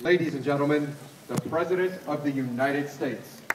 Ladies and gentlemen, the President of the United States.